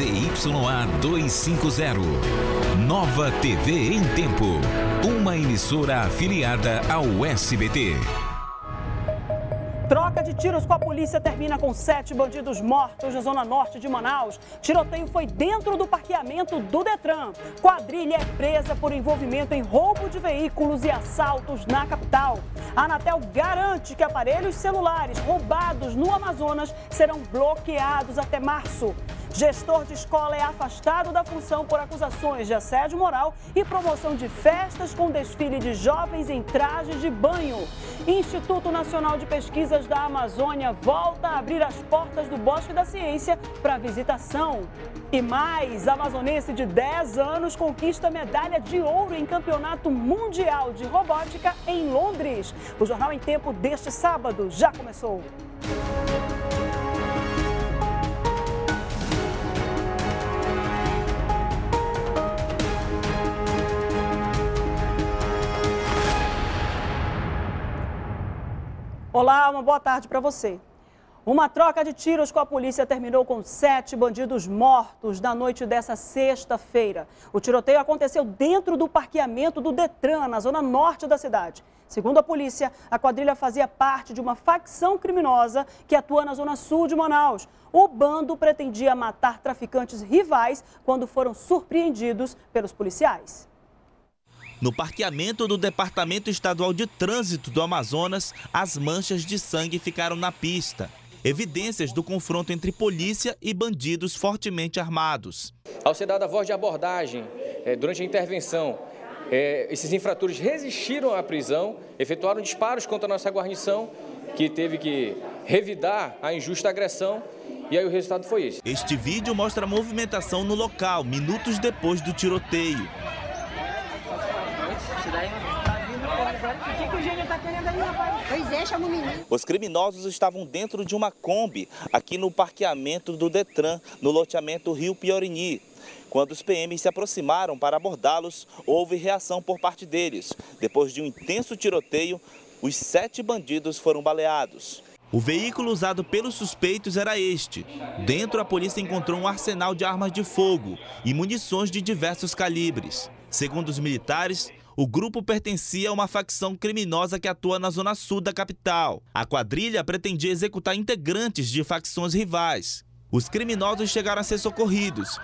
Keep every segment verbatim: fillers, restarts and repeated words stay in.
Z Y A duzentos e cinquenta. Nova T V em Tempo. Uma emissora afiliada ao S B T. Troca de tiros com a polícia termina com sete bandidos mortos na zona norte de Manaus. Tiroteio foi dentro do parqueamento do Detran. Quadrilha é presa por envolvimento em roubo de veículos e assaltos na capital. A Anatel garante que aparelhos celulares roubados no Amazonas serão bloqueados até março. Gestor de escola é afastado da função por acusações de assédio moral e promoção de festas com desfile de jovens em trajes de banho. Instituto Nacional de Pesquisas da Amazônia volta a abrir as portas do Bosque da Ciência para visitação. E mais, a amazonense de dez anos conquista medalha de ouro em Campeonato Mundial de Robótica em Londres. O Jornal em Tempo deste sábado já começou. Olá, uma boa tarde para você. Uma troca de tiros com a polícia terminou com sete bandidos mortos na noite dessa sexta-feira. O tiroteio aconteceu dentro do parqueamento do Detran, na zona norte da cidade. Segundo a polícia, a quadrilha fazia parte de uma facção criminosa que atua na zona sul de Manaus. O bando pretendia matar traficantes rivais quando foram surpreendidos pelos policiais. No parqueamento do Departamento Estadual de Trânsito do Amazonas, as manchas de sangue ficaram na pista. Evidências do confronto entre polícia e bandidos fortemente armados. Ao ser dada a voz de abordagem é, durante a intervenção, é, esses infratores resistiram à prisão, efetuaram disparos contra a nossa guarnição, que teve que revidar a injusta agressão, e aí o resultado foi esse. Este vídeo mostra a movimentação no local, minutos depois do tiroteio. Os criminosos estavam dentro de uma Kombi aqui no parqueamento do Detran, no loteamento Rio Piorini. Quando os P Ms se aproximaram para abordá-los, houve reação por parte deles. Depois de um intenso tiroteio, os sete bandidos foram baleados. O veículo usado pelos suspeitos era este. Dentro, a polícia encontrou um arsenal de armas de fogo e munições de diversos calibres. Segundo os militares, o grupo pertencia a uma facção criminosa que atua na zona sul da capital. A quadrilha pretendia executar integrantes de facções rivais. Os criminosos chegaram a ser socorridos,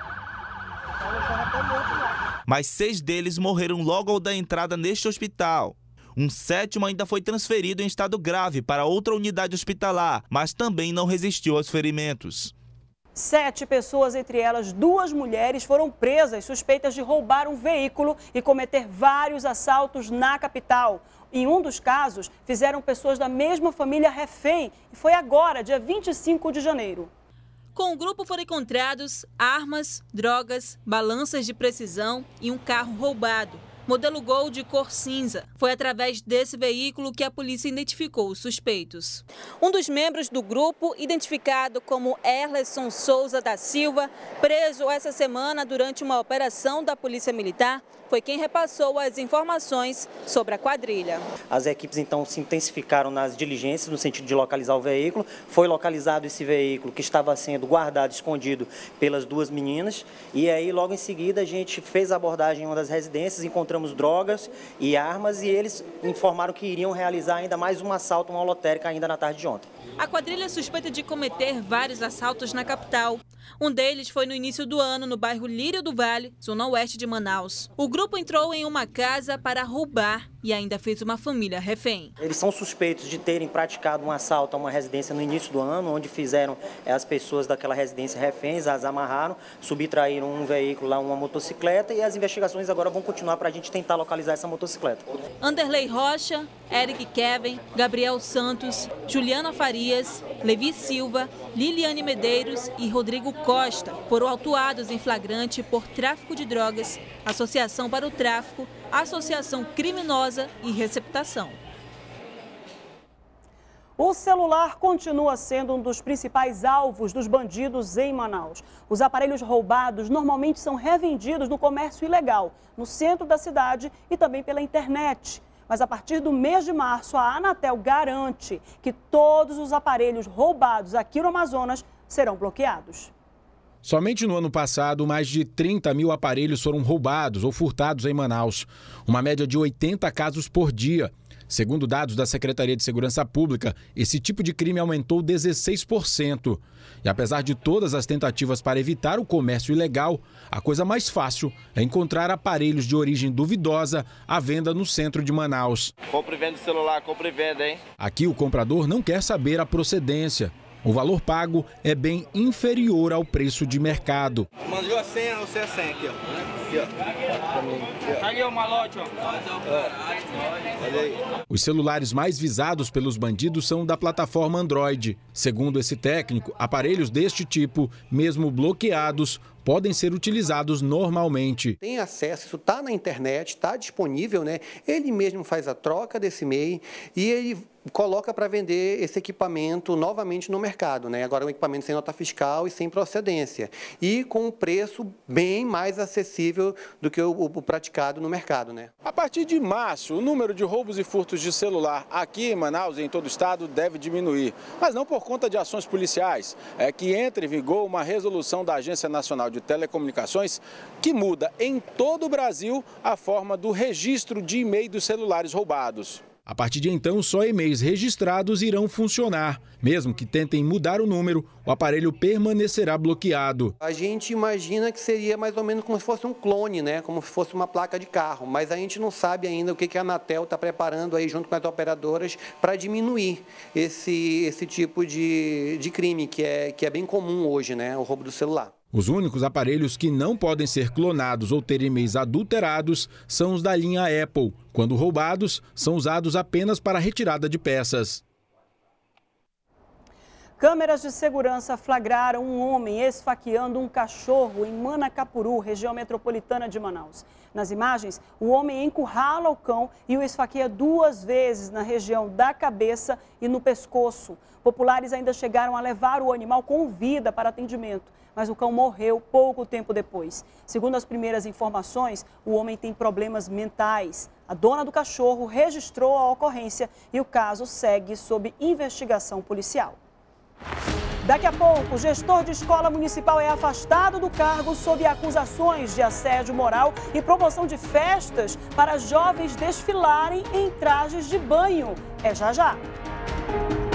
mas seis deles morreram logo ao dar entrada neste hospital. Um sétimo ainda foi transferido em estado grave para outra unidade hospitalar, mas também não resistiu aos ferimentos. Sete pessoas, entre elas duas mulheres, foram presas suspeitas de roubar um veículo e cometer vários assaltos na capital. Em um dos casos, fizeram pessoas da mesma família refém e foi agora, dia vinte e cinco de janeiro. Com o grupo foram encontrados armas, drogas, balanças de precisão e um carro roubado. Modelo Gol de cor cinza. Foi através desse veículo que a polícia identificou os suspeitos. Um dos membros do grupo, identificado como Erleson Souza da Silva, preso essa semana durante uma operação da Polícia Militar, foi quem repassou as informações sobre a quadrilha. As equipes então se intensificaram nas diligências no sentido de localizar o veículo. Foi localizado esse veículo que estava sendo guardado, escondido pelas duas meninas. E aí logo em seguida a gente fez a abordagem em uma das residências, encontramos drogas e armas e eles informaram que iriam realizar ainda mais um assalto, uma lotérica ainda na tarde de ontem. A quadrilha é suspeita de cometer vários assaltos na capital. Um deles foi no início do ano no bairro Lírio do Vale, zona oeste de Manaus. O grupo entrou em uma casa para roubar e ainda fez uma família refém. Eles são suspeitos de terem praticado um assalto a uma residência no início do ano, onde fizeram as pessoas daquela residência reféns, as amarraram, subtraíram um veículo lá, uma motocicleta, e as investigações agora vão continuar para a gente tentar localizar essa motocicleta. Anderley Rocha, Eric Kevin, Gabriel Santos, Juliana Farias, Levi Silva, Liliane Medeiros e Rodrigo Costa foram autuados em flagrante por tráfico de drogas, associação para o tráfico, associação criminosa e receptação. O celular continua sendo um dos principais alvos dos bandidos em Manaus. Os aparelhos roubados normalmente são revendidos no comércio ilegal, no centro da cidade e também pela internet. Mas a partir do mês de março, a Anatel garante que todos os aparelhos roubados aqui no Amazonas serão bloqueados. Somente no ano passado, mais de trinta mil aparelhos foram roubados ou furtados em Manaus, uma média de oitenta casos por dia. Segundo dados da Secretaria de Segurança Pública, esse tipo de crime aumentou dezesseis por cento. E apesar de todas as tentativas para evitar o comércio ilegal, a coisa mais fácil é encontrar aparelhos de origem duvidosa à venda no centro de Manaus. Compre e venda celular, compre e venda, hein? Aqui o comprador não quer saber a procedência. O valor pago é bem inferior ao preço de mercado. Mandou a senha, você é a senha aqui, ó. Aqui, ó. Aqui, ó, o malote, ó. Olha aí. Os celulares mais visados pelos bandidos são da plataforma Android. Segundo esse técnico, aparelhos deste tipo, mesmo bloqueados, podem ser utilizados normalmente. Tem acesso, isso está na internet, está disponível, né? Ele mesmo faz a troca desse M E I e ele coloca para vender esse equipamento novamente no mercado, né? Agora um equipamento sem nota fiscal e sem procedência e com um preço bem mais acessível do que o, o praticado no mercado, né? A partir de março, o número de roubos e furtos de celular aqui em Manaus e em todo o estado deve diminuir, mas não por conta de ações policiais. É que entra em vigor uma resolução da Agência Nacional de Telecomunicações que muda em todo o Brasil a forma do registro de e-mail dos celulares roubados. A partir de então, só e-mails registrados irão funcionar. Mesmo que tentem mudar o número, o aparelho permanecerá bloqueado. A gente imagina que seria mais ou menos como se fosse um clone, né? Como se fosse uma placa de carro, mas a gente não sabe ainda o que a Anatel está preparando aí junto com as operadoras para diminuir esse, esse tipo de, de crime, que é, que é bem comum hoje, né? O roubo do celular. Os únicos aparelhos que não podem ser clonados ou ter e-mails adulterados são os da linha Apple. Quando roubados, são usados apenas para retirada de peças. Câmeras de segurança flagraram um homem esfaqueando um cachorro em Manacapuru, região metropolitana de Manaus. Nas imagens, o homem encurrala o cão e o esfaqueia duas vezes na região da cabeça e no pescoço. Populares ainda chegaram a levar o animal com vida para atendimento, mas o cão morreu pouco tempo depois. Segundo as primeiras informações, o homem tem problemas mentais. A dona do cachorro registrou a ocorrência e o caso segue sob investigação policial. Daqui a pouco, o gestor de escola municipal é afastado do cargo sob acusações de assédio moral e promoção de festas para jovens desfilarem em trajes de banho. É já já.